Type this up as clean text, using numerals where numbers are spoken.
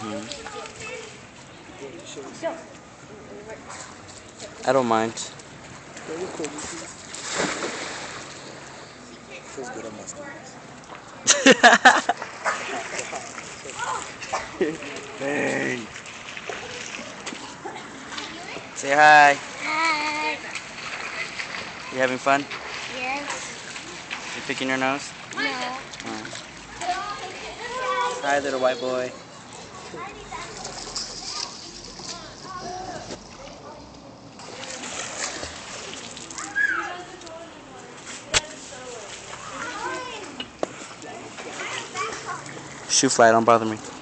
I don't mind. Feels good on my skin. Hey. Say hi. Hi. You having fun? Yes. You picking your nose? No. Oh. Hi, little white boy. Shoe fly, don't bother me.